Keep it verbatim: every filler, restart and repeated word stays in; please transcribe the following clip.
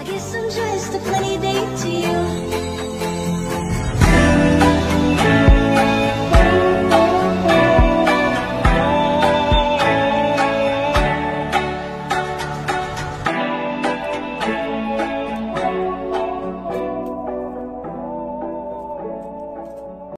guess I'm just a funny date to you.